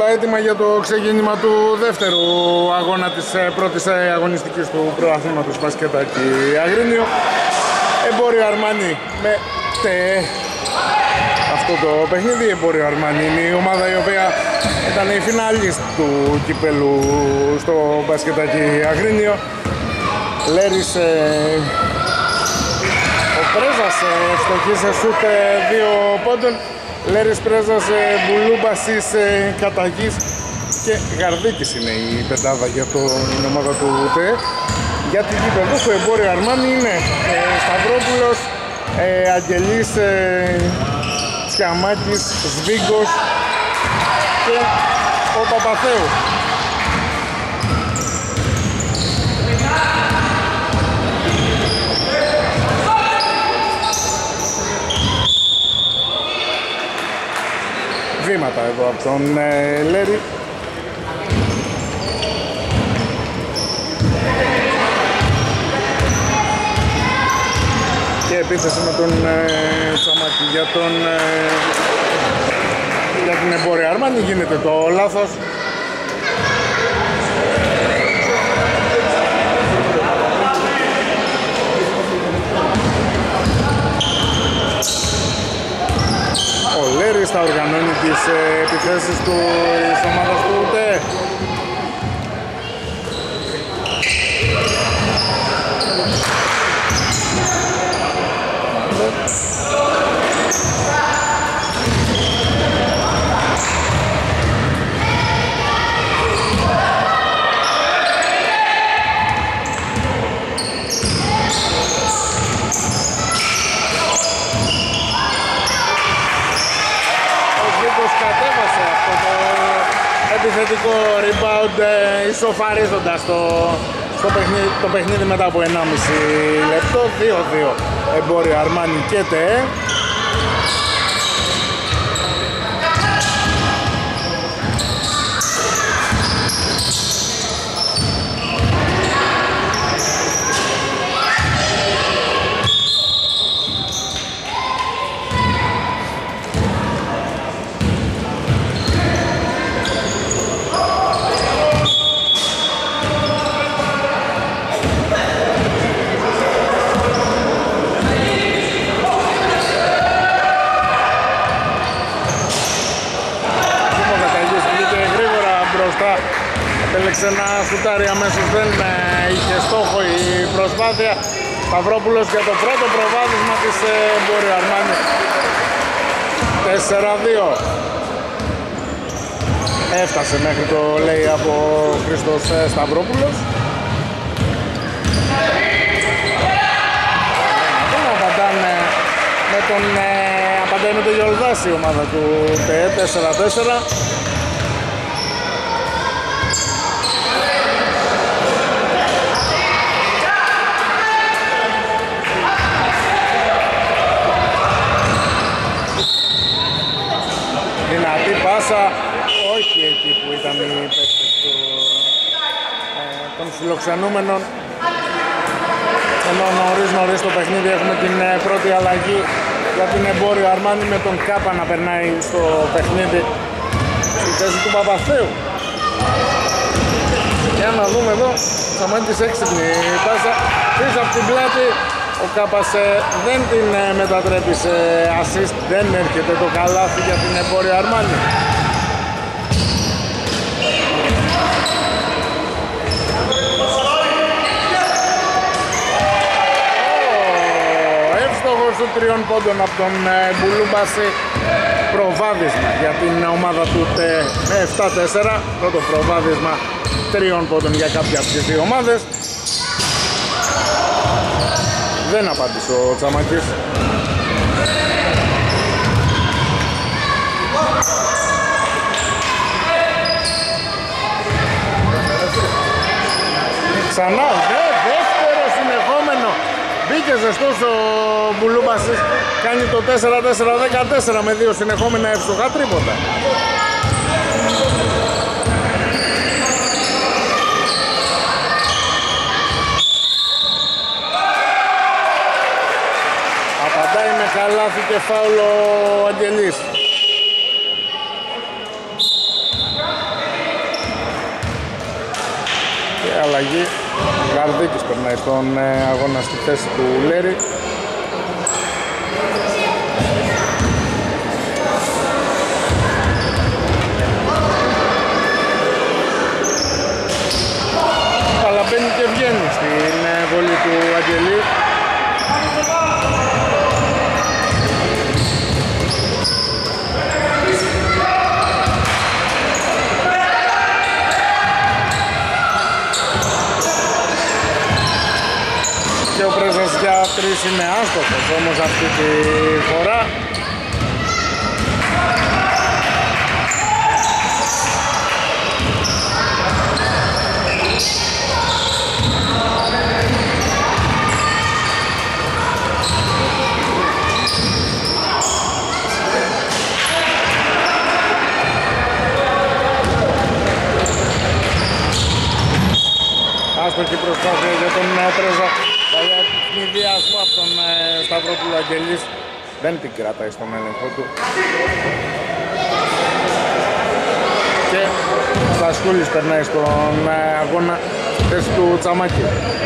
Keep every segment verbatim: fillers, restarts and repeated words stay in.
έτοιμα για το ξεκίνημα του δεύτερου αγώνα της πρώτης αγωνιστικής του πρωταθλήματος μπασκετάκι Αγρίνιο. Εμπόριο Αρμάνι με τε αυτό το παιχνίδι. Εμπόριο Αρμάνι είναι η ομάδα η οποία ήταν η φινάλιστ του κυπέλου στο μπασκετάκι Αγρίνιο. Λέρης, ο Πρέζας ευστοχήσε σούτ δύο πόντων. Λέρης Πρέζας, Μπουλούμπασης, Καταγής και Γαρδίκης είναι η πεντάδα για την ομάδα του ΤΕ. Για την κύπελο στο Εμπόριο Αρμάνι είναι ε, Σταυρόπουλος, ε, Αγγελής, ε, Σκιαμάκης, Σβίγκος και ο Παπαθέου. Βήματα εδώ από τον ε, Λέρη. Και επίθεση με τον ε, Τσαμάκη για, τον, ε, για την Εμπόρια Αρμάνι. Γίνεται το λάθος. Ο Λέρης θα οργανώνει τις ε, επιθέσεις του της ομάδας του ΤΕ. Επιθετικό rebound, ισοφαρίζοντας το, το, παιχνίδι, το παιχνίδι μετά από ενάμιση λεπτό. Δύο δύο Εμπόριο Αρμάνι και ΤΕ. Επέλεξε να σουτάρει αμέσως, δεν είχε στόχο η προσπάθεια. Σταυρόπουλος για το πρώτο προβάδισμα της Εμπόριο Αρμάνι. τέσσερα δύο. Έφτασε μέχρι το λέει από Χρήστος Σταυρόπουλος. Απαντάνε με τον, απαντάει με τον Γιολδάση η ομάδα του ΤΕ. τέσσερα τέσσερα. Πάσα, όχι εκεί που ήταν οι παίκτες του, ε, των φιλοξενούμενων. Ενώ νωρίς νωρίς στο παιχνίδι έχουμε την ε, πρώτη αλλαγή για την Εμπόριο Αρμάνι με τον Κάπα να περνάει στο παιχνίδι στη θέση του Παπαθέου. Για να δούμε εδώ, Σαμάντης έξυπνη πάσα πίσω από την πλάτη. Ο Κάπας ε, δεν την ε, μετατρέπει σε assist, δεν έρχεται το καλάθι για την Εμπόριο Αρμάνι. Ο εύστοχος του τριών πόντων από τον ε, Μπουλούμπαση. Προβάδισμα για την ομάδα του ΤΕ με επτά τέσσερα. Πρώτο προβάδισμα τριών πόντων για κάποια από τις δύο ομάδες. Δεν απάντησε ο Τσαμάκης. Ξανά, δε, δεύτερο συνεχόμενο. Μπήκε ζεστός ο Μπουλούμπασης. Κάνει το τέσσερα τέσσερα δεκατέσσερα με δύο συνεχόμενα εύστοχα τρίποτα. Καλάθι και φάουλο ο Αγγελής. αλλαγή. Γαρδίκης περνάει στον αγώνα στη θέση του Λέρη. Αλλά μπαίνει και βγαίνει στην βολή του Αγγελή. Και ο Πρέζας για τρεις είναι άστοχος όμως αυτή τη φορά. Άστοχη προσπάθεια για τον Πρέζα. Παλιά ευνηδιασμό από τον Σταυρόπουλο. Αγγελής δεν την κρατάει στον έλεγχο του. Και Στασκούλης περνάει στον αγώνα θέση του Τσαμάκη.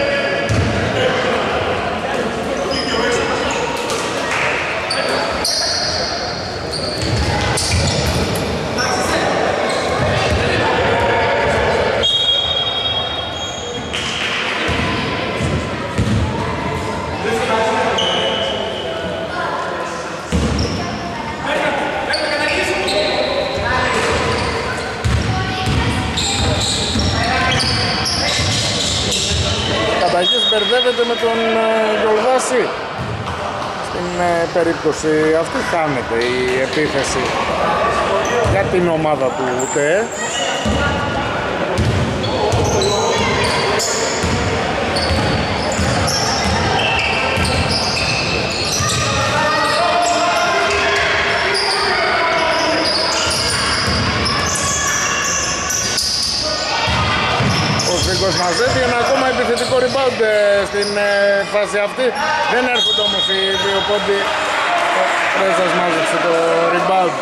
Μπερδεύεται με τον Γιολδάση. Στην περίπτωση αυτή χάνεται η επίθεση για την ομάδα του ΤΕ. Μαζεύει ένα ακόμα επιθετικό rebound στην φάση αυτή. Δεν έρχονται όμως οι δύο πόντοι. Ο Πρέζας μάζεψε το rebound.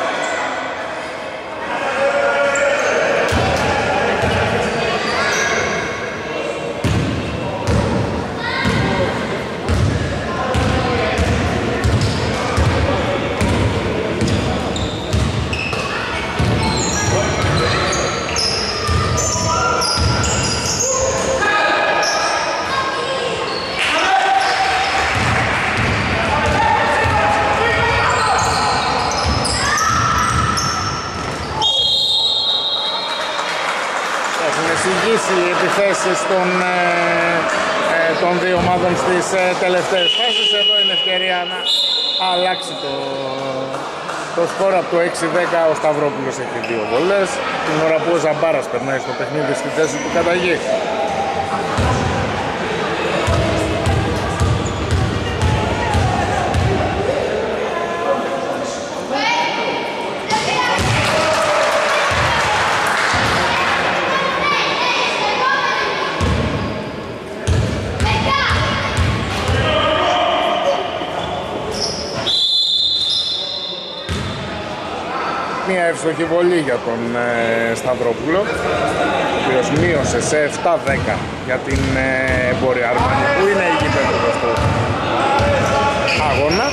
Οι επιθέσεις των, ε, ε, των δύο ομάδων στις ε, τελευταίες φάσεις. Εδώ είναι ευκαιρία να αλλάξει το, το σκορ από το έξι δέκα. Ο Σταυρόπουλος έχει δύο βολές την ώρα που ο Ζαμπάρας περνάει στο παιχνίδι στη θέση του Καταγή. Μια εύστοχη βολή για τον ε, Σταυρόπουλο, ο οποίος μείωσε σε επτά δέκα για την ε, Εμπόρια Αρμανή, που είναι η γηπέδος του αγώνα.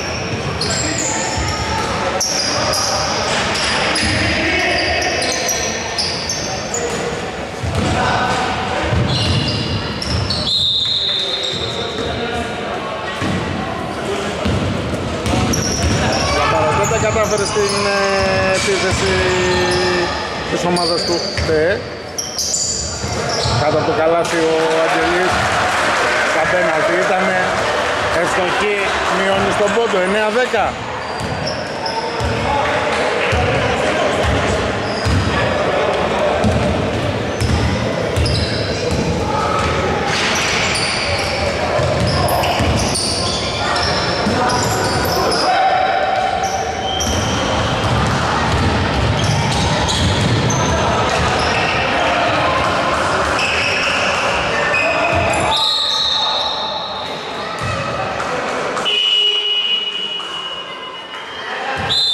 Κατάφερε στην ε, επίθεση της ομάδας του ΤΕ. Κάτω από το καλάθι ο Αγγελής στα πέναλτι ήταν ευστοχή, μειώνει στον πόντο εννέα δέκα.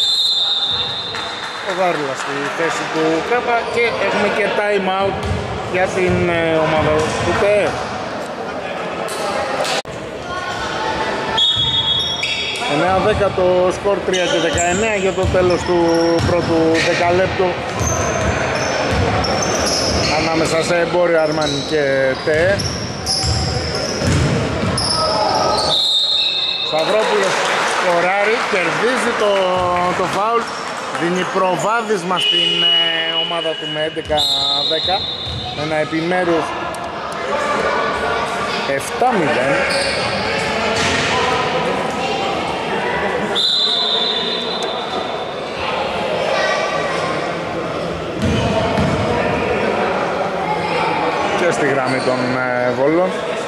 Στη θέση του Κάπα και έχουμε και time out για την ε, ομάδα του ΤΕ. εννέα δέκα το σκορ, τρία και δεκαεννέα για το τέλος του πρώτου δεκαλέπτου ανάμεσα σε Εμπόριο Αρμάνι και ΤΕ. Σταυρόπουλος σκοράρει, κερδίζει το, το φάουλ, δίνει προβάδισμα στην ε, ομάδα του με έντεκα δέκα, με ένα επιμέρους επτά μηδέν. Και στη γραμμή των ε, Βόλων.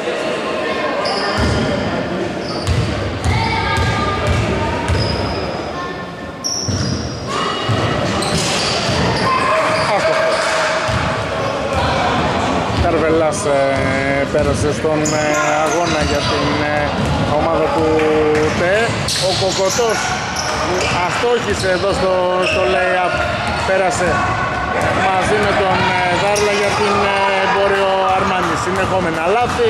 Καρβελάς ε, πέρασε στον ε, αγώνα για την ε, ομάδα του ΤΕ. Ο Κοκοτός που αστόχησε εδώ στο, στο lay-up πέρασε μαζί με τον ε, Δάρλα για την ε, Εμπόριο Αρμάνι. Συνεχόμενα λάθη.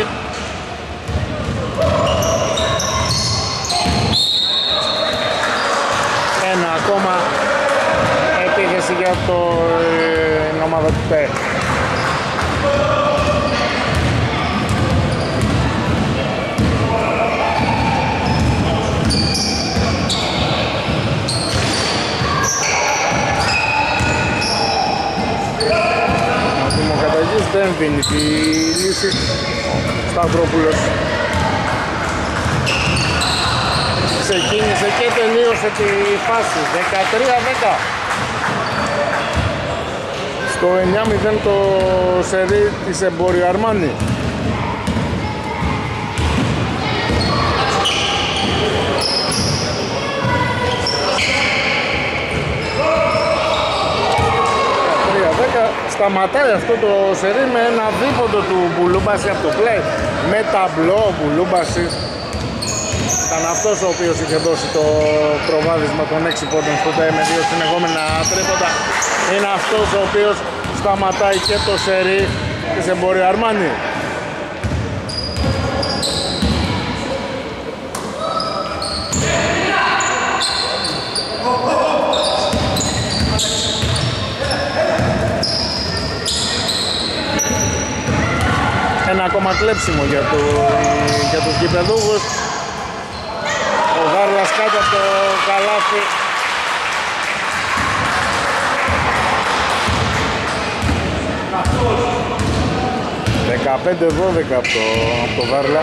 Ένα ακόμα επίθεση για το, ε, την ομάδα του ΤΕ. Δεν δίνει τη λύση. Σταυρόπουλος ξεκίνησε και τελείωσε τη φάση. δεκατρία δέκα. Στο εννέα μηδέν το σερί της Εμπόριο Αρμάνι. Σταματάει αυτό το σερί με ένα δίποντο του Μπουλούμπαση από το play με ταμπλό. Ο Μπουλούμπαση ήταν αυτός ο οποίος είχε δώσει το προβάδισμα των έξι πόντων στο ΤΕ με δύο συνεχόμενα τρίποντα. Είναι αυτός ο οποίος σταματάει και το σερί της Εμπόριο Αρμάνι. Ένα ακόμα κλέψιμο για, το, για τους γηπεδούχους. Ο Δάρλας κάτω από το καλάθι. δεκαπέντε δώδεκα από το, από το Δάρλα.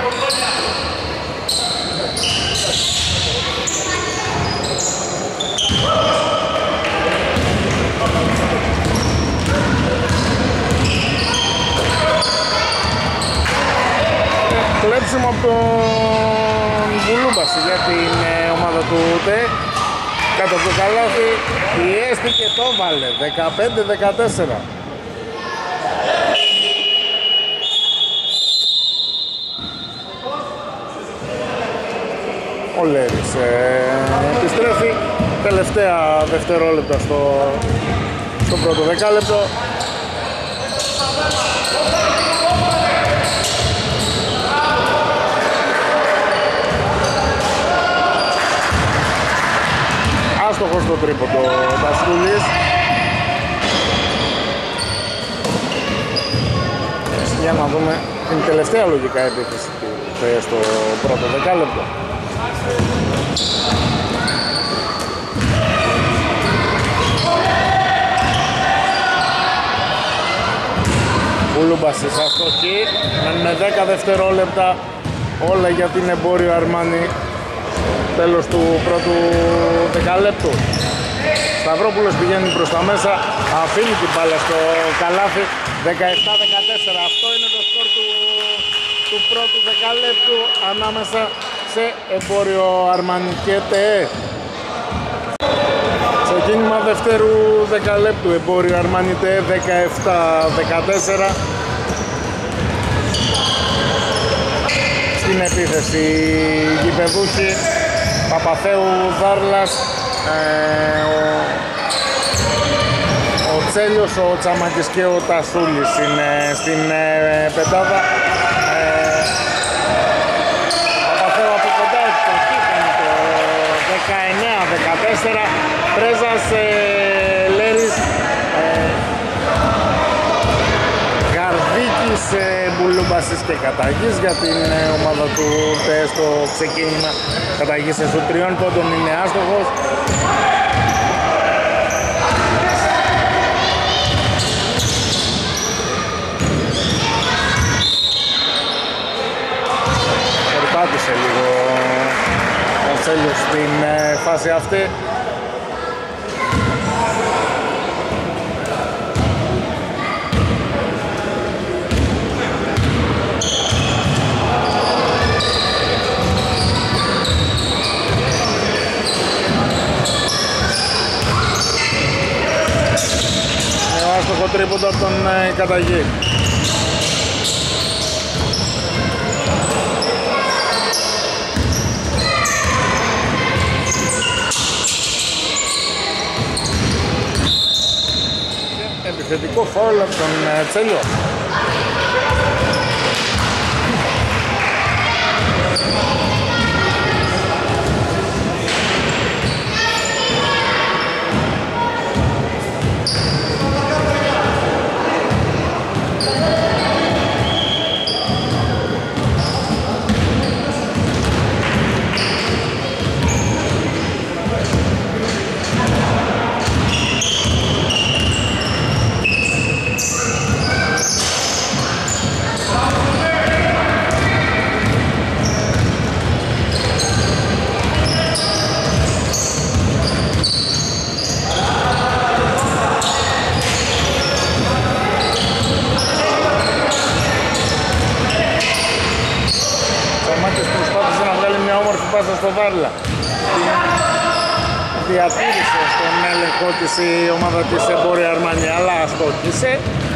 Κλέψιμο από τον Μπουλούμπαση για την ε, ομάδα του ΤΕ. Κάτω από το καλάθι πιέστηκε, το βάλε δεκαπέντε δεκατέσσερα. Ο Λέρης ε, επιστρέφει τελευταία δευτερόλεπτα στο, στο πρώτο δεκάλεπτο. Άστοχος στο τρίποντο Τασκούλης. Για να δούμε την τελευταία λογικά επίθεση του ΤΕ στο πρώτο δεκάλεπτο. Μπουλούμπασης αστοχή με δέκα δευτερόλεπτα όλα για την Εμπόριο Αρμάνι. Τέλος του πρώτου δεκαλέπτου. Σταυρόπουλος πηγαίνει προς τα μέσα, αφήνει την μπάλα στο καλάθι. Δεκαεπτά δεκατέσσερα. Αυτό είναι το σκορ του, του πρώτου δεκαλέπτου ανάμεσα σε Εμπόριο Αρμάνι και ΤΕ. Ξεκίνημα δευτέρου δεκαλέπτου. Εμπόριο Αρμάνι ΤΕ δεκαεπτά δεκατέσσερα. Στην επίθεση γηπεδούχοι Παπαθέου, Δάρλας, ε, ο, ο Τσέλιος, ο Τσαμάκης και ο Τασούλης είναι στην ε, πεντάδα. ε, Παπαθέου από κοντά εκπτωχή, κάνει το δεκαεννέα δεκατέσσερα. Πρέζας, ε, Λέρης, ε, Γαρδίκης, ε, Μπουλούμπασης και Καταγής για την ε, ομάδα του ΤΕ στο ξεκίνημα. Καταγής σε σουτ τριών πόντων είναι άστοχος. Περπάτησε λίγο ο Τσέλιος στην ε, φάση αυτή. Άστοχο τρίποντο από τον ε, Καταγή. Επιθετικό φάουλ από τον ε, Τσέλιο. Στο Βάρλα. Διατήρησε στον έλεγχο της η ομάδα της Εμπόρια Αρμάνι, αλλά αστόχησε.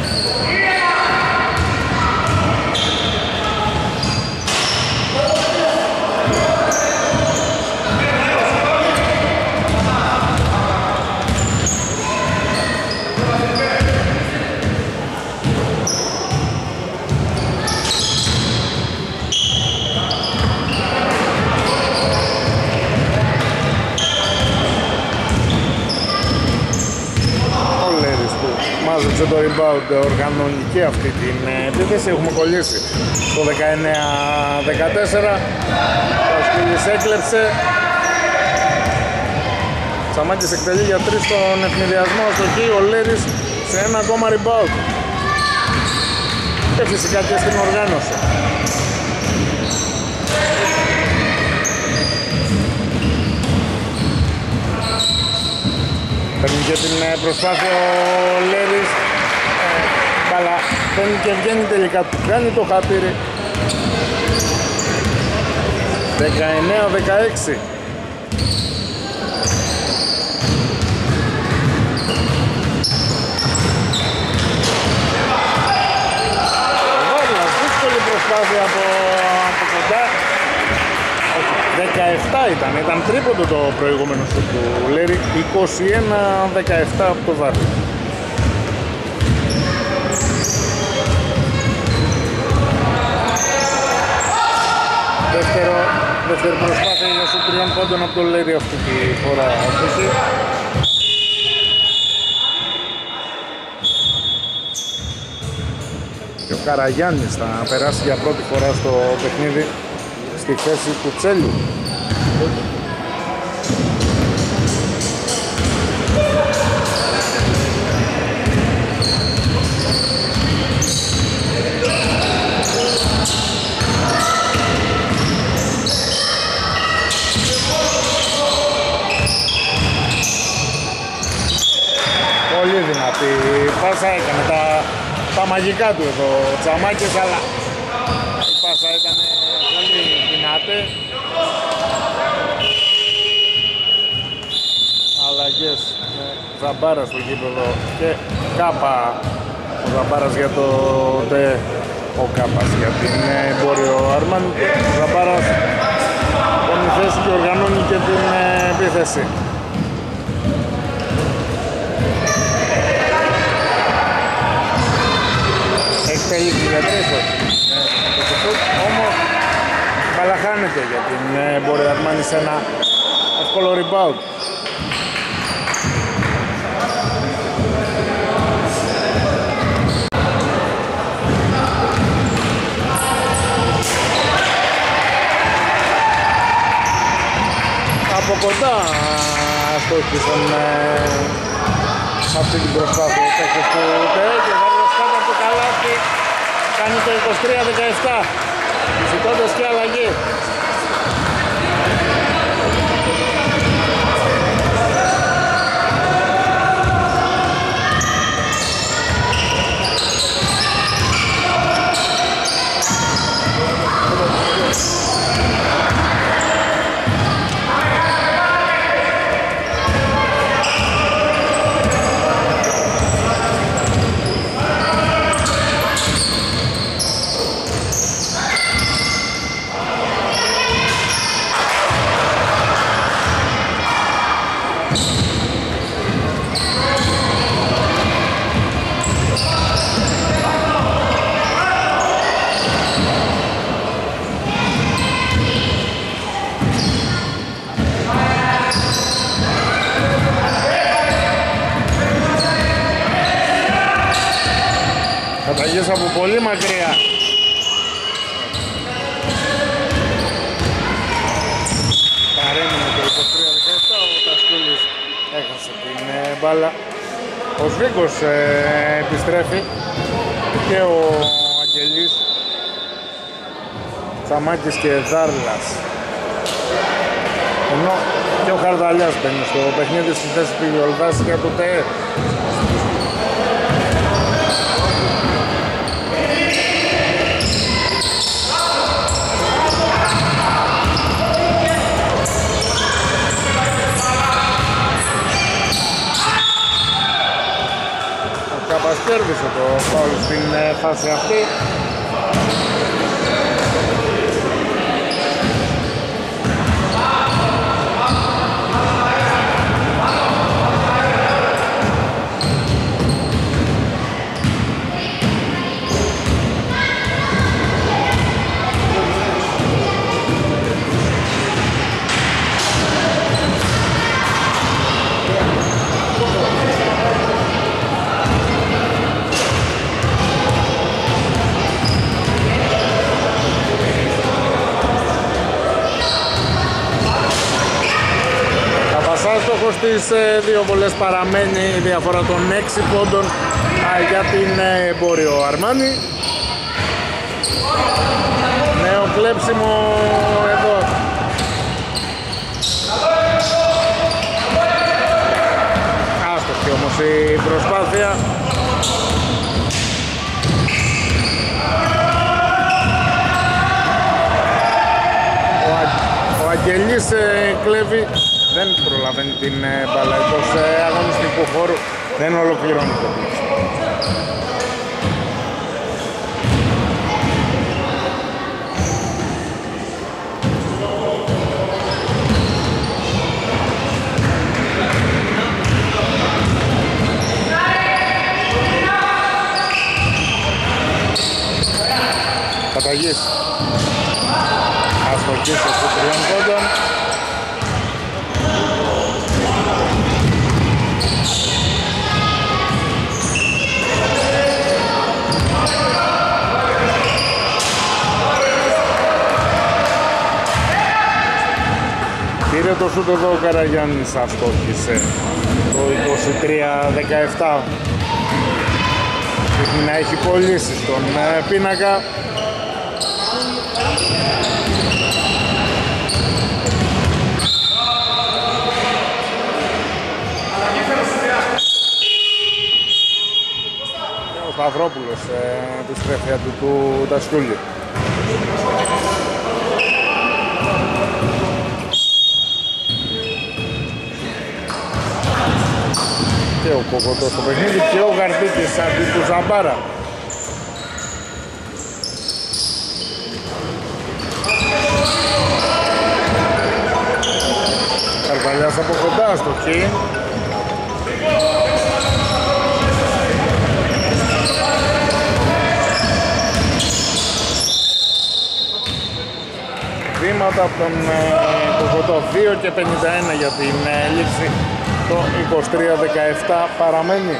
Μάζεψε το rebound, οργανώνει και αυτή την επίθεση. Έχουμε κολλήσει το δεκαεννέα δεκατέσσερα. Ο Σκύλης έκλεψε. Τσαμάκης εκτελεί για τρεις στον ευνηδιασμό. Αστοχή ο Λέρης σε ένα ακόμα rebound. Και φυσικά και στην οργάνωση. Παίρνει και την προσπάθεια ο Λέρης, αλλά παίρνει και βγαίνει τελικά, του κάνει το χαπίρι. δεκαεννέα δεκαέξι. Βάρλας, δύσκολη προσπάθεια από, από κοντά. δεκαεπτά ήταν, ήταν τρίποντο το προηγούμενο σου του Λέρη. Είκοσι ένα δεκαεπτά από το Βάρλα. Δεύτερο, δεύτερη προσπάθεια για σου τριών πόντων από το Λέρη αυτή τη φορά. Και ο Καραγιάννης θα περάσει για πρώτη φορά στο παιχνίδι στη θέση του Τσέλιου. Πολύ δυνατή πάσα, έκανε τα, τα μαγικά του εδώ ο Τσαμάκης, αλλά η πάσα ήταν πολύ δυνατή. Αλλαγές με Ζαμπάρα στο γήπεδο και Κάπα. Ο Ζαμπάρας για το τε, ο Κάπας για την Εμπόριο Αρμάνι. Ο Ζαμπάρας παίρνει θέση και οργανώνει και την επίθεση. Τελείξει για τρεις, όχι. Όμως μπάλα χάνεται για την Εμπόριο Αρμάνι σε ένα εύκολο rebound. Από κοντά στόχισαν σε αυτή την προσπάθεια οι παίκτες του ΤΕ και ο Βάρδος κάτω από το καλάθι κάνει το είκοσι τρία δεκαεπτά ζητώντας και αλλαγή. Καταγές από πολύ μακριά. Παρέμεινε το είκοσι τρία δεκαεπτά, ο Τασκούλης έχασε την ε, μπάλα. Ο Σβίγκος ε, επιστρέφει και ο Αγγελής, Τσαμάκης και Δάρλας. Ενώ και ο Χαρδαλιάς μπαίνει στο παιχνίδι στη θέση του Γιολδάση για το ΤΕ. Κάπας κέρδισε το φάουλ στην φάση αυτή. Στόχος στις δύο βολές παραμένει η διαφορά των έξι πόντων για την Εμπόριο Αρμάνι. Νέο κλέψιμο εδώ. Άστοχη όμως η προσπάθεια. Ο, Α... ο Αγγελής κλέβει. Δεν προλαβαίνει την μπάλα εκτός αγωνιστικού χώρου, δεν ολοκληρώνει το πλήξο. Καταγής. Αστοχής από τριών πόντων. Πήρε το σούτ εδώ ο Καραγιάννης, αστόχησε το είκοσι τρία δεκαεπτά. Πρέπει να έχει κολλήσει στον πίνακα. Ο Σταυρόπουλος επιστρέφει αντί του Τασκούλη. Και ο Κοκοτός στο παιχνίδι και ο Γαρδίκης αντί του Ζαμπάρα. Καρβαλιάς από κοντά στο χι. time-out από τον Κοκοτό. Δύο και πενήντα ένα για την λήξη. Το είκοσι τρία δεκαεπτά παραμένει.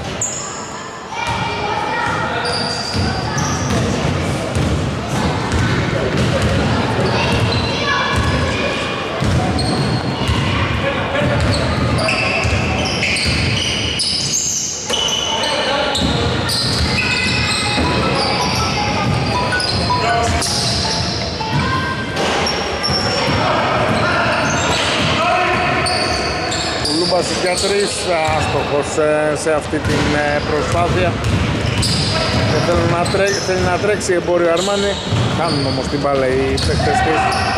Λούμπασης για τρεις, άστοχος σε αυτή την προσπάθεια. Θέλει να, τρέ, θέλει να τρέξει Εμπόριο Αρμάνι, κάνουν όμως την μπάλα οι παίκτες της.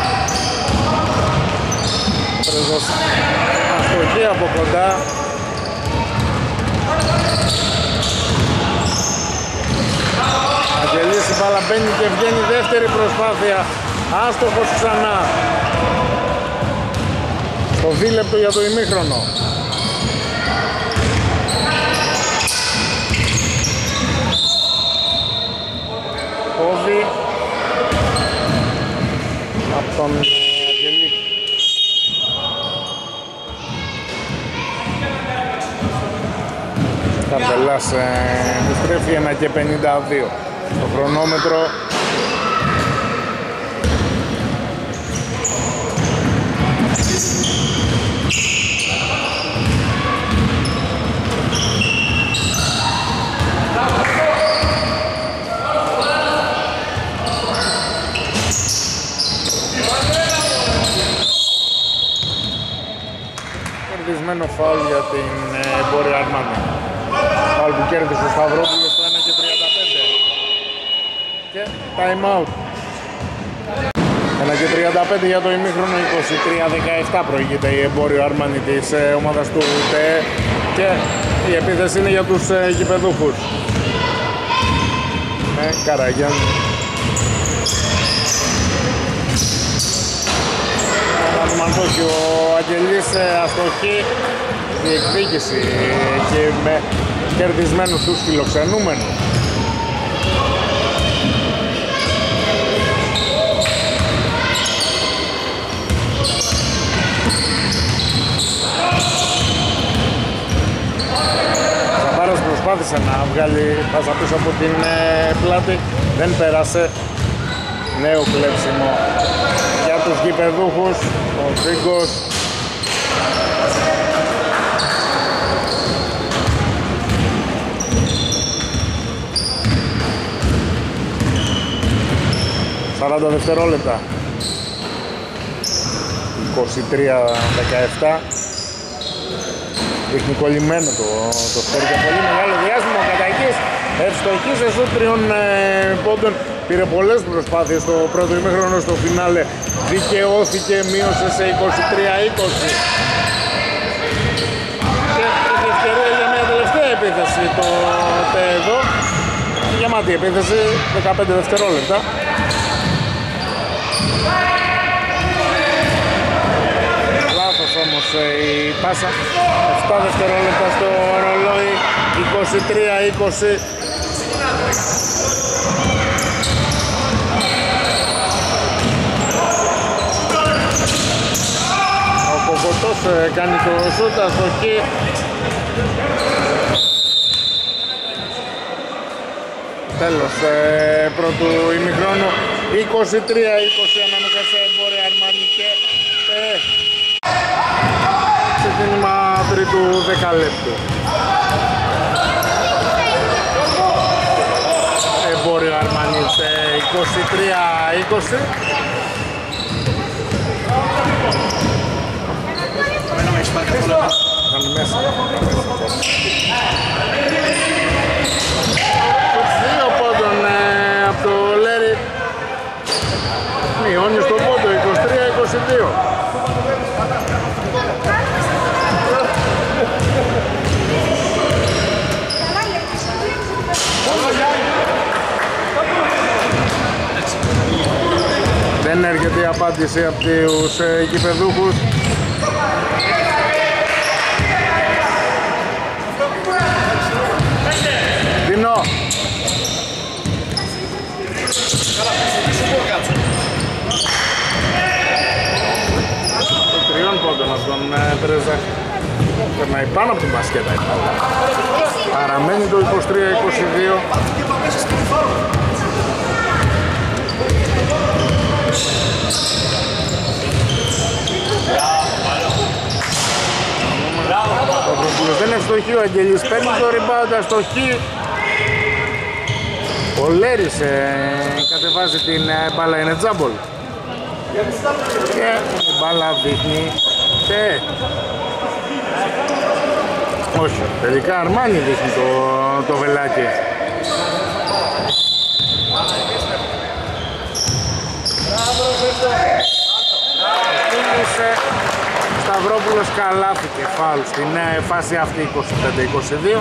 Πρέζος αστοχή από κοντά. Αγγελής, η μπάλα μπαίνει και βγαίνει, δεύτερη προσπάθεια, άστοχος ξανά. Το δίλεπτο για το ημίχρονο. Κόβει από τον Αγγελή. Καρδελάς επιστρέφει ένα και πενήντα δύο. Το χρονόμετρο. Κερδισμένο φάουλ για την Εμπόριο Αρμάνι. Φάουλ που κέρδισε ο Σταυρόπουλος στο ένα και τριάντα πέντε. Και time out. ένα και τριάντα πέντε για το ημίχρονο, είκοσι τρία δεκαεπτά προηγείται η Εμπόριο Αρμάνι της ομάδας του ΤΕ και η επίθεση είναι για τους γηπεδούχους. Με Καραγιάν. Μαντώχη, ο Αγγελής αστοχή, διεκδίκηση και με κερδισμένους τους φιλοξενούμενους. Ζαμπάρας προσπάθησε να βγάλει πάσα πίσω από την πλάτη, δεν πέρασε. Νέο κλέψιμο για τους γηπεδούχους, ο Ζίγκος. σαράντα δευτερόλεπτα. είκοσι τρία δεκαεπτά. Δείχνει κολλημένο το, το σκορ για πολύ μεγάλο διάστημα. Ο Κατακής ευστοχής εσώ τριών ε, πόντων. Πήρε πολλές προσπάθειες στο πρώτο ημίχρονο, στο φινάλε δικαιώθηκε, μείωσε σε είκοσι τρία είκοσι. Και έχει ευκαιρία για μια τελευταία επίθεση το εδώ. Γεμάτη επίθεση, δεκαπέντε δευτερόλεπτα. Λάθος όμως η πάσα, επτά δευτερόλεπτα στο ρολόι, είκοσι τρία είκοσι. Ο Κοκοτός κάνει το σούτ, αστοχή. Τέλος ε, πρώτου ημιχρόνου, είκοσι τρία είκοσι ανάμεσα σε Εμπόριο Αρμάνι και ε, ξεκίνημα τρίτου δεκαλέπτου. Εμπόριο Αρμάνι σε είκοσι τρία είκοσι. Κάνει μέσα. Δύο πόντων ε, από το Λέρι. Μειώνει στο πόντο, είκοσι τρία είκοσι δύο. Δεν έρχεται η απάντηση από τους ε, γηπεδούχους. Δίνω. Πρέζα. Περνάει πάνω από την μπασκέτα. Παραμένει το είκοσι τρία είκοσι δύο. Ο Παπαδόπουλος δεν είναι ευστοχή, ο Αγγελής παίρνει το rebound, αστοχή. Ο Λέρης ε, κατεβάζει την ε, μπάλα, είναι τζάμπολ. Και η μπάλα δείχνει και... όχι, τελικά Αρμάνι δείχνει το, το βελάκι. Σταυρόπουλος καλάθι και φάουλ στην φάση αυτή είκοσι πέντε είκοσι δύο.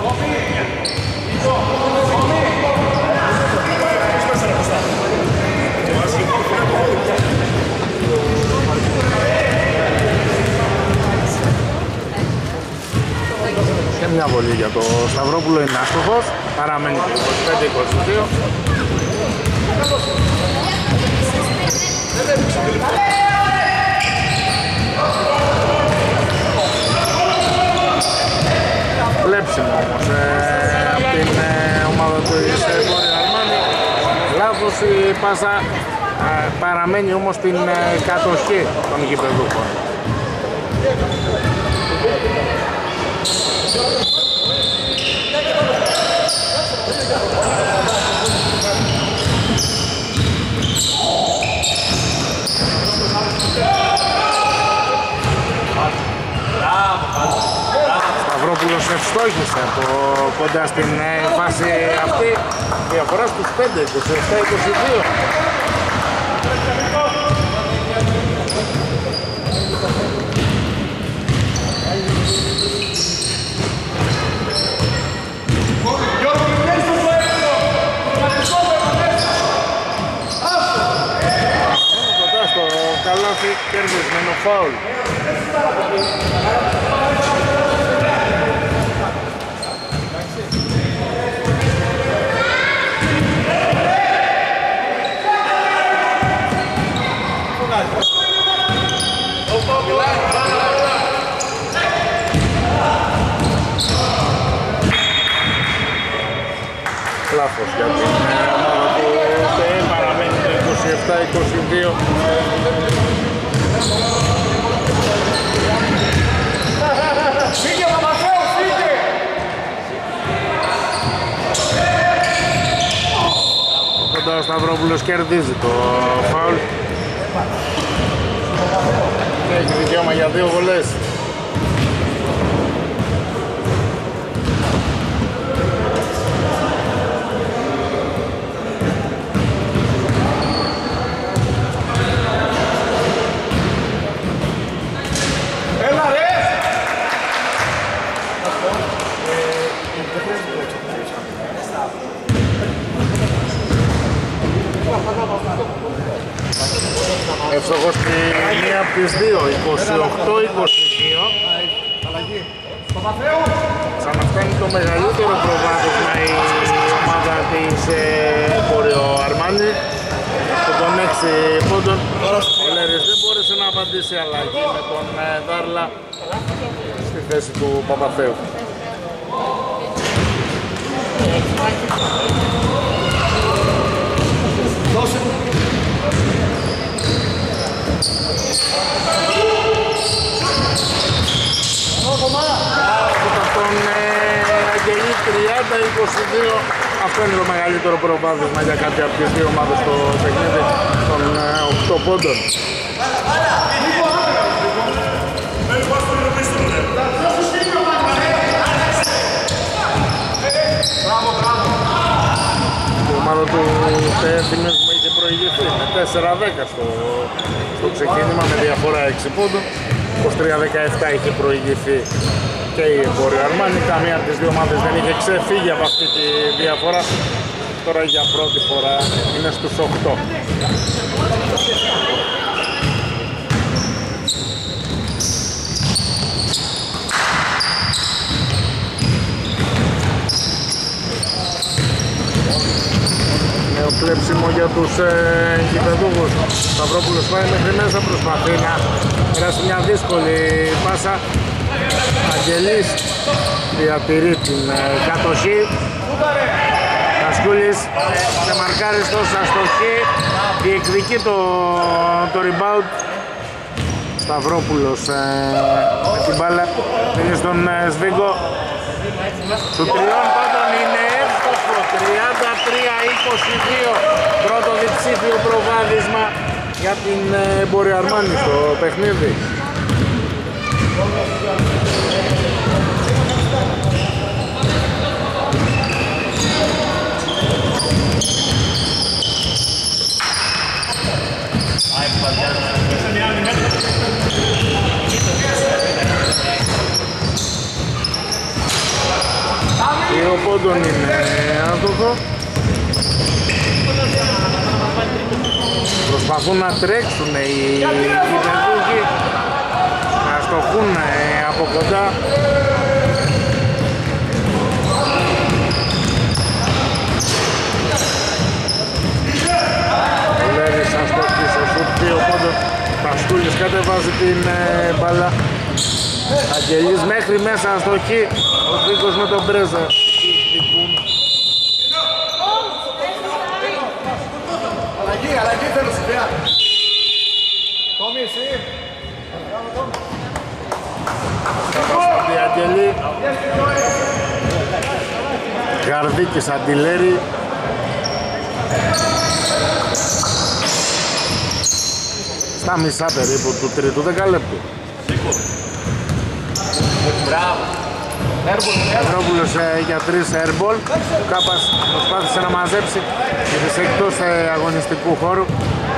Και μια βολή για το Σταυρόπουλο είναι άστοχος, παραμένει το είκοσι πέντε είκοσι δύο. Κλέψιμο όμως ε, από την ε, ομάδα του Βόρειο Αρμάνι. Λάθος η πάσα, ε, παραμένει όμως την ε, κατοχή των γηπεδούχων. Σταυρόπουλος ευστόχησε από κοντά στην φάση αυτή, διαφορά στους πέντε είκοσι επτά είκοσι δύο. Κοντά στο καλάθι, κερδισμένο φάουλ. Λάθος για την ομάδα του ΤΕ, παραμένει το είκοσι επτά είκοσι δύο. Φύγε Παπαθέου, φύγε! Κοντά ο Σταυρόπουλος κερδίζει το φάουλ και έχει δικαίωμα για δύο βολές. Εύστοχος στη μία από τις δύο, είκοσι οκτώ είκοσι δύο. Ξαναφτάνει το μεγαλύτερο προβάδισμα η ομάδα της Βόρειο Αρμάνι από τον έξι πόντων. Ο Λέρης δεν μπόρεσε να απαντήσει αλλαγή με τον Δάρλα στη θέση του Παπαθέου. Από τον Αγγελή τριάντα είκοσι δύο, αυτό είναι το μεγαλύτερο προβάδισμα για κάποια από τις δύο ομάδες στο παιχνίδι των οκτώ πόντων. Η ομάδα του θυμίζουμε είχε προηγηθεί με τέσσερα δέκα στο, στο ξεκίνημα με διαφορά έξι πόντων. είκοσι τρία δεκαεπτά είχε προηγηθεί και η Βόρειο Αρμάνι. Καμία από τις δύο ομάδες δεν είχε ξεφύγει από αυτή τη διαφορά. Τώρα για πρώτη φορά είναι στους οκτώ. Νέο κλέψιμο για τους ε, γηπεδούχους. Σταυρόπουλος πάει μέχρι μέσα, προσπαθεί να Πέρασε μια δύσκολη πάσα. Αγγελής διατηρεί την κατοχή. Κασκούλης σε μαρκάριστος αστοχή, διεκδικεί το, το rebound. Σταυρόπουλος ε, με την μπάλα, είναι στον ε, Σβίγκο. Του τριών πάντων είναι εύστοχο, τριάντα τρία είκοσι δύο, πρώτο διψήφιο προβάδισμα για την ε, Εμπόριο Αρμάνι στο παιχνίδι. Δύο πόντων είναι άστοχο. Προσπαθούν να τρέξουν οι γηπεδούχοι, να στοχούν από κοντά. Ο Λέρης αστοχής ο σουτ, δύο πόντων. Παστούλης κατεβάζει την μπάλα. Αγγελής μέχρι μέσα αστοχή. Ο Βίκος με τον Μπρέζα. Αλλαγή, αλλαγή θέλω σημαία. Τόμι, εσύ. Καπαστάντη Αγγελή. Γαρδίκης Αντιλέρη. Στα μισά περίπου του τρίτου δεκαλέπτου. Μπράβο. Πετρόπουλος για τρεις airball. Ο Κάπας προσπάθησε να μαζέψει και της εκτός αγωνιστικού χώρου.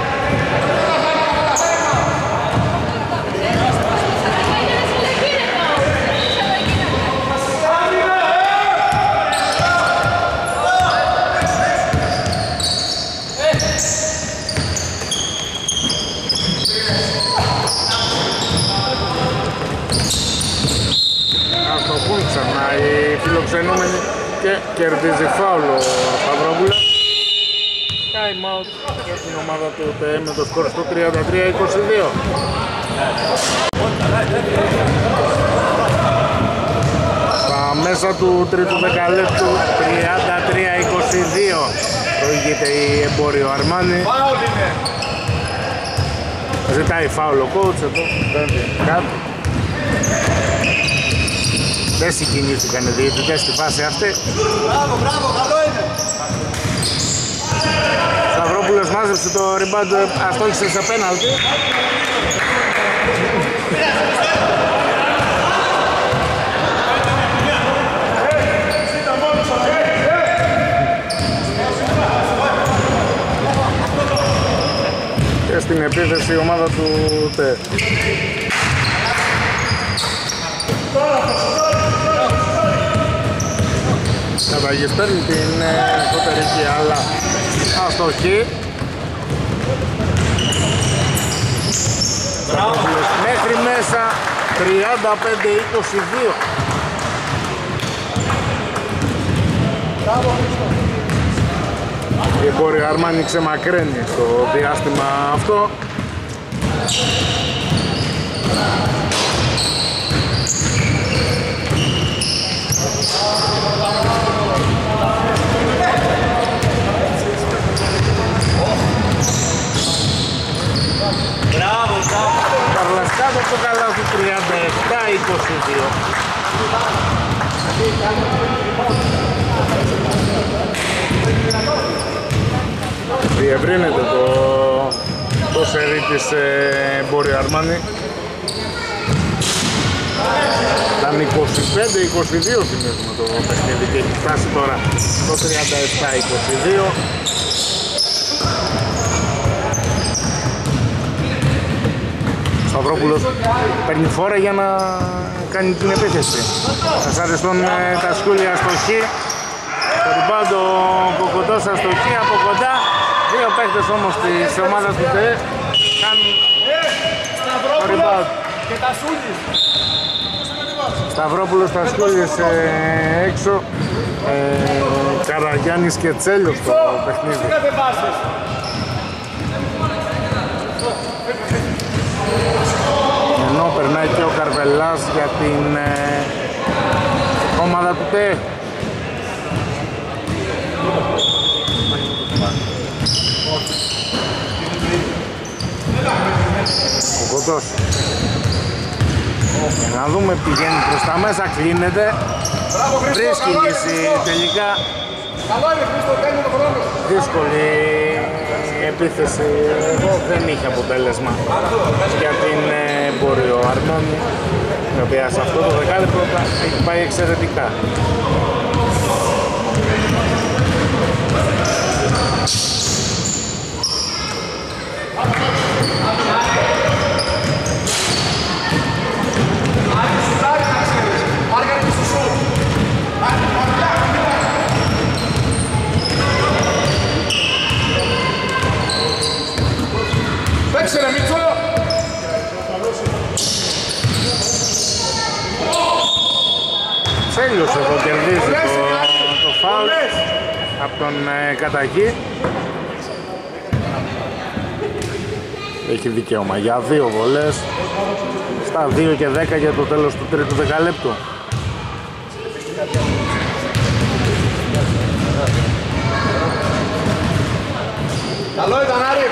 Φιλοξενούμενοι και κερδίζει φάουλο ο Σταυρόπουλος. Time out για την ομάδα του ΤΕ με το σκορ στο τριάντα τρία είκοσι δύο. Στα μέσα του τρίτου δεκαλέπτου τριάντα τρία είκοσι δύο προηγείται η Εμπόριο Αρμάνι. Ζητάει φάουλο ο coach εδώ, δεν κάτι. Δεν συγκινήθηκαν οι διαιτητές στη φάση αυτή. Μπράβο, μπράβο, καλό είναι. Σταυρόπουλος μάζεψε το rebound, αστόχισε σε πέναλτι. Και στην επίθεση η ομάδα του ΤΕ. Καταγής παίρνει την εσωτερική, αλλά αστοχή. Μέχρι μέσα τριάντα πέντε είκοσι δύο. Η Εμπόριο Αρμάνι ξεμακραίνει στο διάστημα αυτό. Μπράβο, μπράβο. Καβλασκάτο το καλάθι τριάντα επτά είκοσι δύο. Διευρύνεται το, το σερί της Εμπόριο Αρμάνι. Ήταν είκοσι πέντε είκοσι δύο θυμίζουμε το παιχνίδι και έχει φτάσει τώρα το τριάντα επτά είκοσι δύο. Σταυρόπουλος παίρνει φόρα για να κάνει την επίθεση. Σας αρεστούν τα σχόλια αστοχή. Το rebound ο Κοκοντός αστοχή από κοντά. Δύο παίχτες όμως της ομάδας του ΤΕ κάνουν το rebound. Και τα σούλης. Σταυρόπουλος τα σχόλιες ε, έξω. Ε, Καραγιάννης και Τσέλιος στο παιχνίδι. Κάθε Καρβελάς για την ε, ομάδα του ΤΕ. Ο Κοτός. Να δούμε, πηγαίνει προς τα μέσα, κλείνεται. Βρίσκει λύση τελικά. Δύσκολη επίθεση εδώ, δεν είχε αποτέλεσμα για την Εμπόριο Αρμόνη, η οποία σε αυτό το δεκάλεπτο έχει πάει εξαιρετικά. Τσέλιος εδώ κερδίζει το, το φάουλ από τον ε, Καταγή. Έχει δικαίωμα για δύο βολές στα δύο και δέκα για το τέλος του τρίτου δεκαλέπτου. Καλό ήταν, Άρη!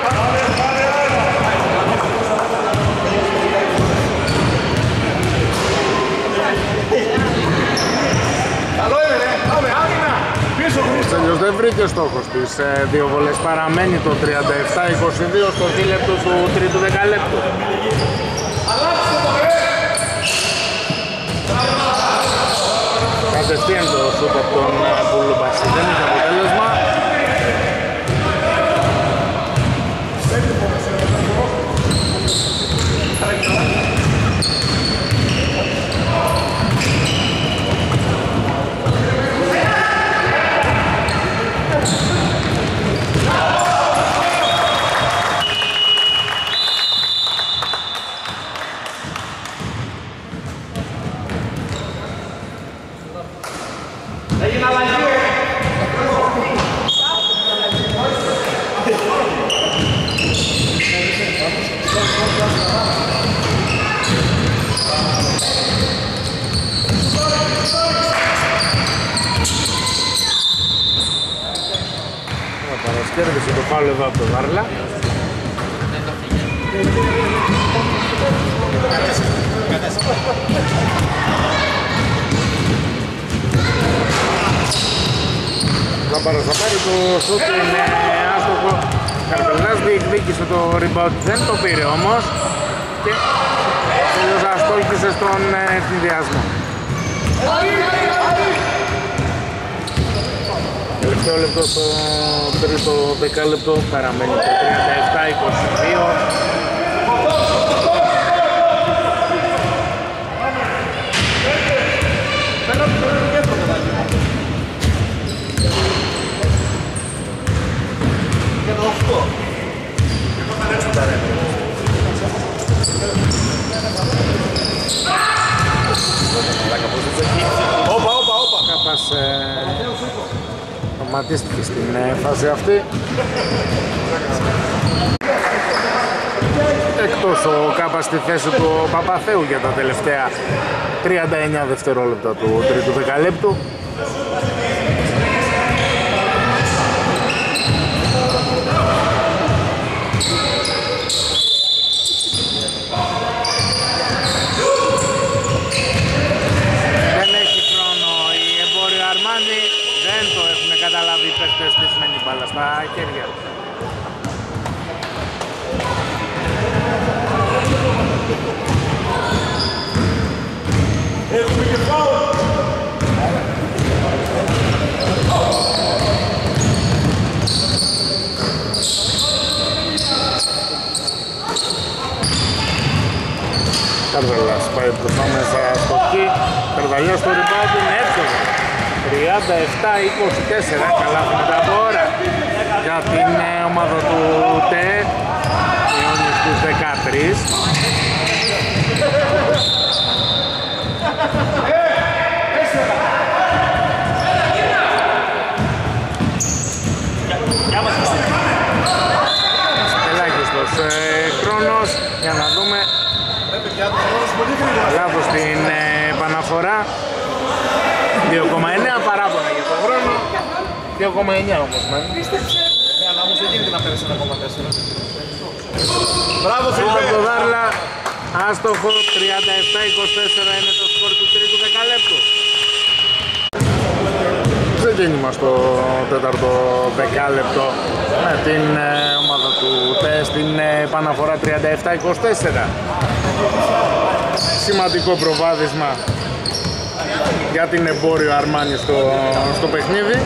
Καλό είναι, ρε! Πάμε, άμυνα! Πίσω, Ο Τσέλιος δεν βρήκε στόχο στις ε, δύο βολές. Παραμένει το τριάντα επτά είκοσι δύο στο δίλεπτο του τρίτου δεκαλέπτου. Κατευθείαν το σουτ από τον Μπουλουμπασί. Δεν είχε αποτέλεσμα. Κέρδισε το φάουλ εδώ από τον Βάρλα. Λάμπαρας θα πάρει το σούτ, είναι άστοχο. Καρπελάς διεκδίκησε το rebound, δεν το πήρε όμως και τελείως αστόχησε στον ευθυνδιασμό. Τελευταίο λεπτό στο τρίτο δεκάλεπτο, παραμένει το τριάντα επτά είκοσι δύο. Όπα, όπα, όπα. Κάπας τροματίστηκε στην φάση αυτή. Εκτός ο Κάπας στη θέση του Παπαθέου για τα τελευταία τριάντα εννιά δευτερόλεπτα του τρίτου δεκαλέπτου. Δεν έχει χρόνο η Εμπόριο Αρμάνι, δεν το έχουν καταλάβει οι παίκτες της με την μπάλα στα χέρια. Έχουμε και φάουλ. Καρδαλάς πάει μπροστά μέσα στο χι. Καρδαλιάς στο rebound είναι εύκολο. τριάντα επτά είκοσι τέσσερα, καλά μετά από ώρα για την ομάδα του ΤΕ. Μειώνει στους δεκατρείς. Ελάχιστος ε, χρόνος για να δούμε. Λάθος στην επαναφορά. δύο κόμμα εννέα παράπονα για τον χρόνο. δύο κόμμα εννέα όμως μένει. Ναι, αλλά όμως δεν γίνεται να πέρασε ένα κόμμα τέσσερα. Μπράβο Φίλιππε! Δάρλα, άστοχο, τριάντα επτά είκοσι τέσσερα είναι το σκορ του τρίτου δεκαλέπτου. Ξεκίνημα στο τέταρτο δεκάλεπτο με την ομάδα του ΤΕ στην επαναφορά τριάντα επτά είκοσι τέσσερα. Σημαντικό προβάδισμα για την Εμπόριο Αρμάνι στο, στο παιχνίδι.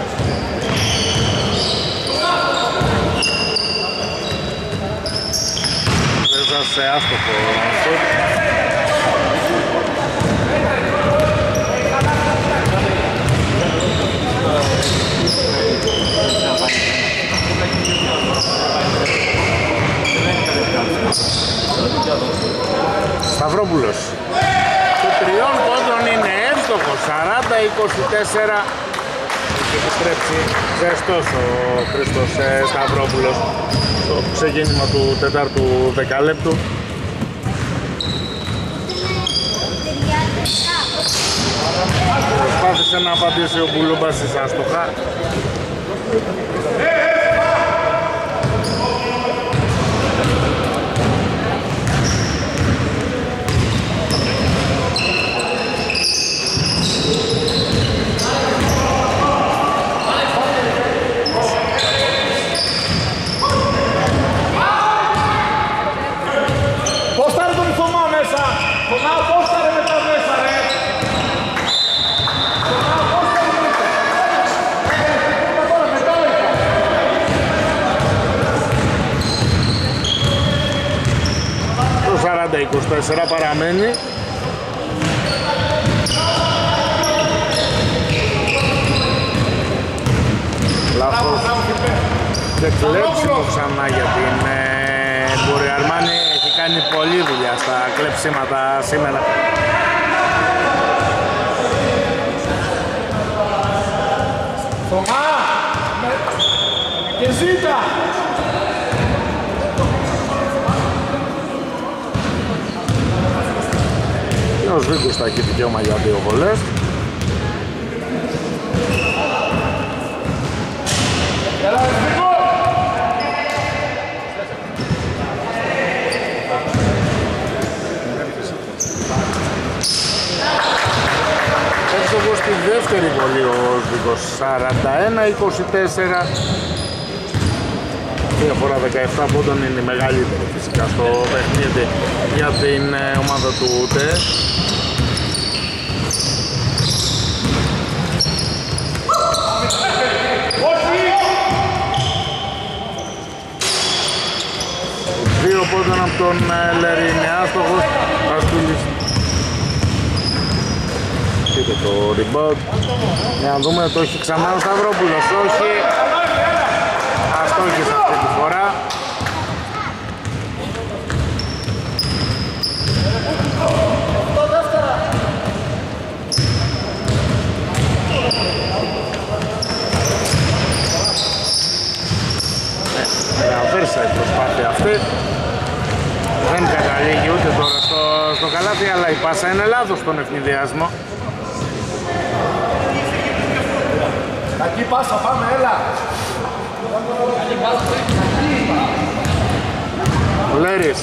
Βέζα σε άστοχο σουτ. Σταυρόπουλος το τριών πόντων είναι εύστοχος, σαράντα είκοσι τέσσερα. Έχει επιστρέψει ζεστός ο Χρήστος Σταυρόπουλος στο ξεκίνημα του τετάρτου δεκαλέπτου. Προσπάθησε να απαντήσει ο Μπουλούμπας στις άστοχα. είκοσι τέσσερα παραμένει. Λάθος και κλέψιμο ξανά για την Εμπόριο Αρμάνι. Έχει κάνει πολλή δουλειά στα κλέψιματα σήμερα. Θωμά! Και ζήτα! Ο Σβίκος θα έχει δικαίωμα για δύο βολές. Έξω στη δεύτερη βολή ο Σβίκος, σαράντα ένα είκοσι τέσσερα. Διαφορά δεκαεπτά πόντων είναι η μεγαλύτερη φυσικά στο παιχνίδι για την ομάδα του ΤΕ. Δύο πόντων από τον Λέρη είναι άστοχος. Αστούλης. Κοίτα το rebound. Για να δούμε, το έχει ξανά ο Σταυρόπουλος. Όχι. Αστόχησε αυτή τη φορά. Ραβέρσα η προσπάθεια αυτή. Δεν καταλήγει ούτε τώρα στο, στο καλάθι, αλλά η πάσα είναι λάθος στον ευνηδιασμό. Κακή πάσα, πάμε, έλα! Ο Λέρης.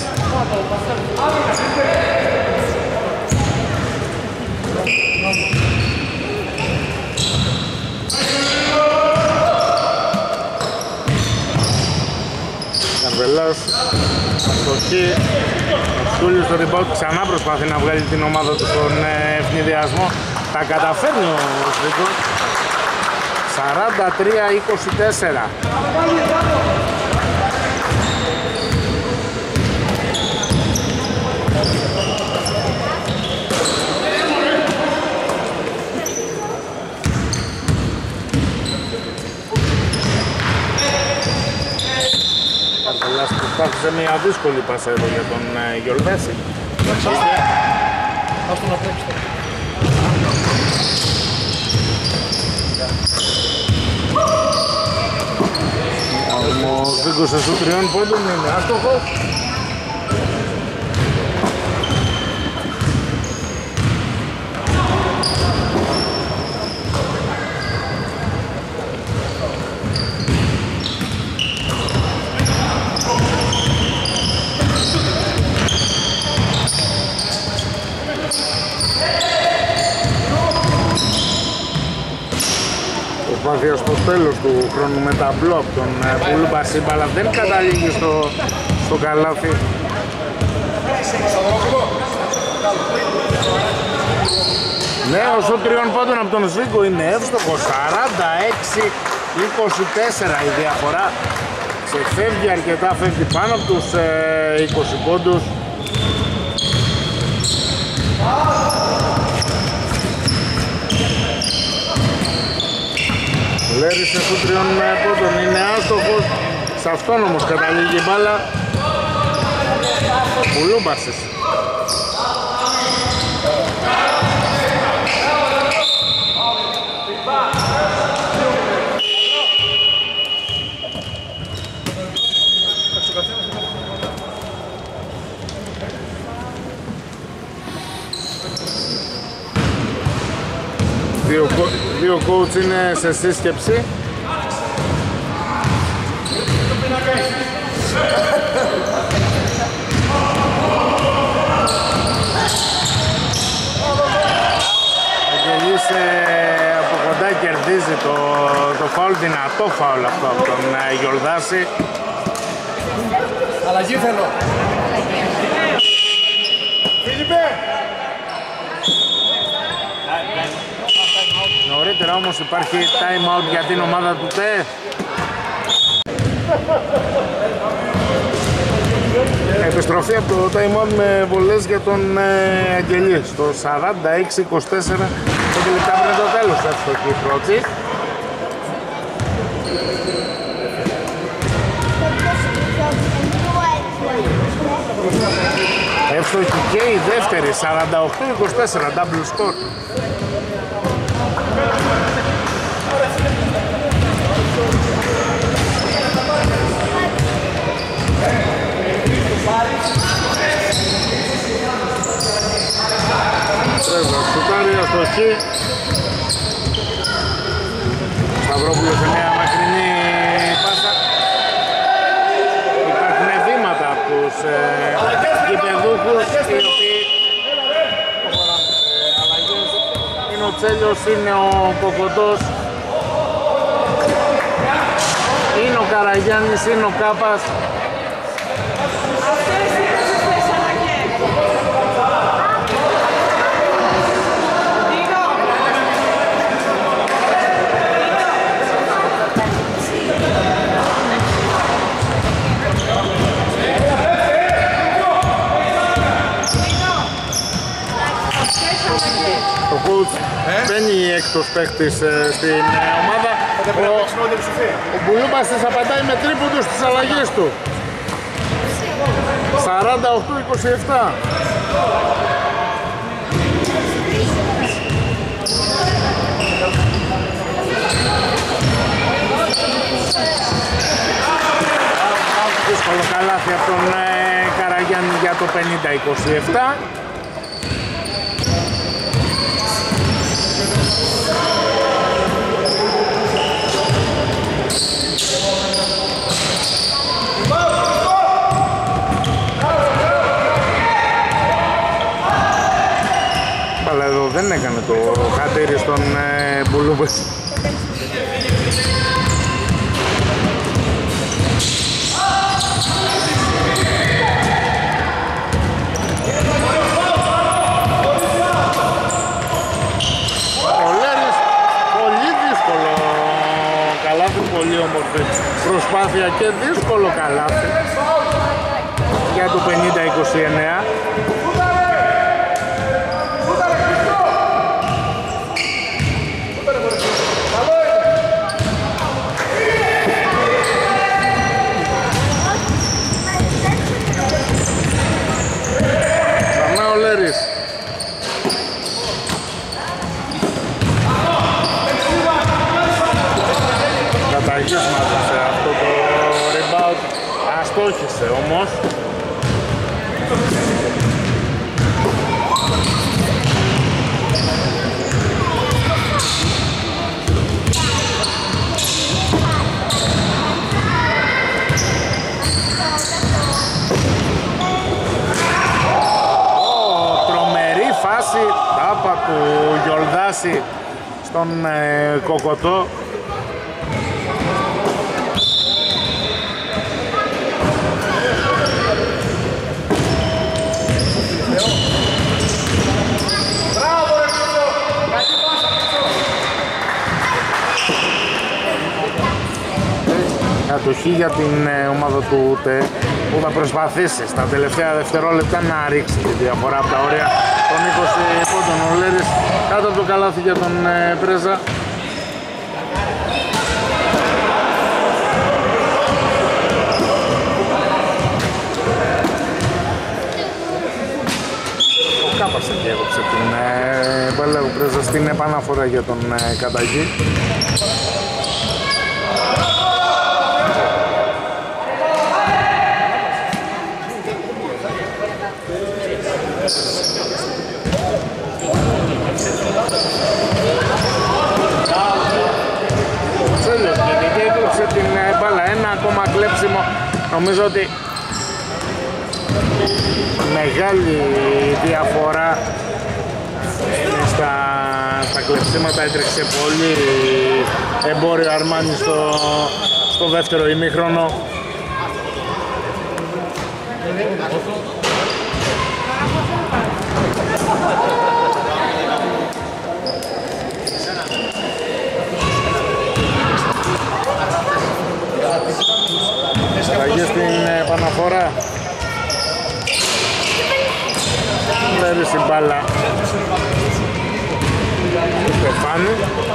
Καρβελάς, αστοχή. Ο Στούλης στο rebound ξανά προσπαθεί να βγάλει την ομάδα του στον ευνηδιασμό. Τα καταφέρνει ο Σβίκος. σαράντα τρία είκοσι τέσσερα. Καρδελάς προσπάθησε μια δύσκολη πάσα εδώ για τον Γιολδάση. Ας τον απλέψτε. Ο Σβίκος σου τριών πόντων είναι άστοχος. Προσπάθεια στο τέλος του χρόνου με ταμπλό από τον Μπουλούμπαση, αλλά δεν καταλήγει στο, στο καλάθι. Νέο σουτ τριών πόντων από τον Σβίγκο είναι εύστοχο, σαράντα έξι είκοσι τέσσερα η διαφορά. Ξεφεύγει αρκετά, φεύγει πάνω από τους ε, είκοσι πόντους. Λέρης σε σουτ τριών πόντων είναι άστοχος, σε αυτόν όμως καταλήγει η μπάλα. Μπουλούμπασης. Δύο, δύο coach είναι σε σύσκεψη. Ο Γελής από κοντά κερδίζει το, το φάουλ, δυνατό φάουλ αυτό από τον Γιολδάση. Αλλαγή θέλω. Φίλιππε! Νωρίτερα όμως υπάρχει time out για την ομάδα του ΤΕ. Επιστροφή από το time out με βολές για τον ε, Αγγελή στο σαράντα έξι είκοσι τέσσερα, πέντε λεπτά πριν το τέλος, εύστοχη η πρώτη. Εύστοχη και η δεύτερη, σαράντα οκτώ είκοσι τέσσερα, double score. Τρέβα, σουτάρει, αστοχή. Σταυρόπουλος σε μια μακρινή πάσα. Υπάρχουν βήματα από τους ε, γηπεδούχους, οι οποίοι προχωράνε σε αλλαγές. Είναι ο Τσέλιος, είναι ο Κοκοντός, είναι ο Καραγιάννης, είναι ο Κάπας. Ο coach μπαίνει έκτος παίκτης στην ομάδα. Ο, ο Μπουλούμπασης απαντάει με τρίποντο στις αλλαγές του. σαράντα οκτώ είκοσι επτά. Δύσκολο καλάθι από τον ε, Καραγιάννη για το πενήντα είκοσι επτά. Αλλά εδώ δεν έκανε το χατήρι στον ε, Μπουλούμπας. Πολύ όμορφη προσπάθεια και δύσκολο καλάθι για το πενήντα είκοσι εννέα. Ξανά ο Λέρης. Καταγίσματα σε αυτό το rebound, αστόχησε όμως. Γιολδάση, τάπα του Γιολδάση στον ε, Κοκοτό. Κατοχή για την ε, ομάδα του ΤΕ που θα προσπαθήσει στα τελευταία δευτερόλεπτα να ρίξει τη διαφορά από τα όρια των είκοσι πόντων. Ο Λέρης κάτω από το καλάθι για τον ε, Πρέζα. Ο Κάπας διέκοψε την ε, μπάλα του Πρέζα στην επαναφορά για τον ε, Καταγή. Ακόμα κλέψιμο, νομίζω ότι μεγάλη διαφορά στα, στα κλεψίματα, έτρεξε πολύ Εμπόριο Αρμάνι στο, στο δεύτερο ημίχρονο. Αλλαγή στην επαναφορά. Λέρει στην μπάλα του Στεφάνη.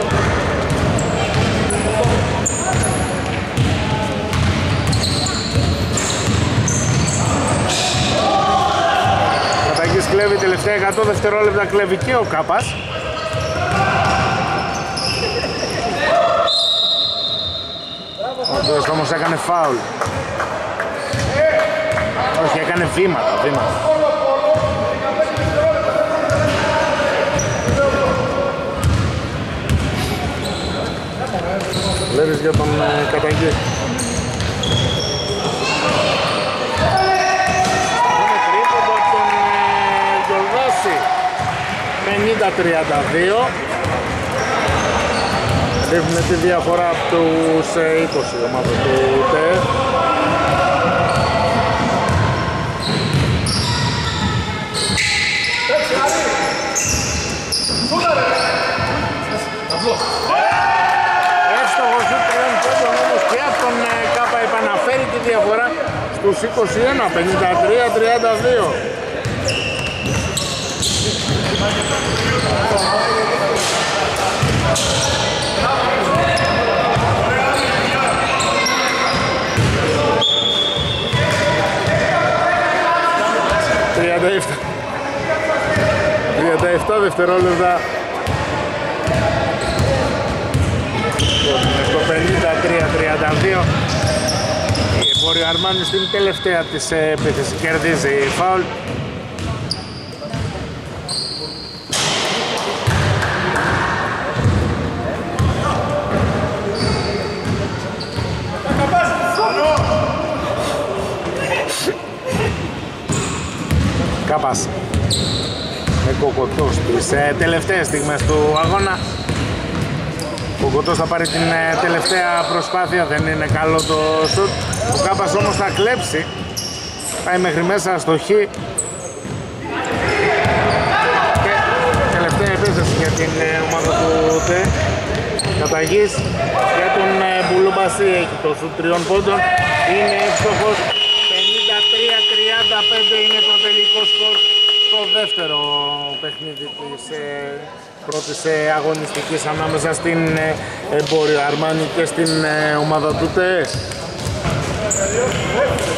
Καταγής κλέβει τελευταία εκατό δευτερόλεπτα, κλέβει και ο Κάπας. Ο οποίος όμως έκανε φάουλ. Όχι, έκανε βήματα, βήματα. Λέρης για τον ε, Καταγή. Είναι τρίποντο από τον ε, Γιολδάση. πενήντα τριάντα δύο. Ρίχνουμε τη διαφορά από τους ε, είκοσι ομάδα του ΤΕ. Εύστοχος του τριών πόντων όμως και από τον Κάπα επαναφέρει τη διαφορά στους είκοσι ένα, πενήντα τρία τριάντα δύο. τριάντα επτά δευτερόλεπτα στο πενήντα τρία τριάντα δύο. Η Εμπόριο Αρμάνι στην τελευταία της επίθεση κερδίζει φάουλ. Κάπας με Κοκοτό στις ε, τελευταίες στιγμές του αγώνα. Ο Κοκοτός θα πάρει την ε, τελευταία προσπάθεια, δεν είναι καλό το σουτ. Ο Κάπας όμως θα κλέψει, πάει μέχρι μέσα στο χ. Και τελευταία επίθεση για την ε, ομάδα του ΤΕ. Καταγής για τον ε, Μπουλούμπαση, έχει το σουτ τριών πόντων, είναι εύστοχος. πενήντα τρία τριάντα πέντε είναι το τελικό σκορ στο δεύτερο παιχνίδι της ε, πρώτης ε, αγωνιστικής ανάμεσα στην ε, Εμπόριο Αρμάνι και στην ε, ομάδα του ΤΕ.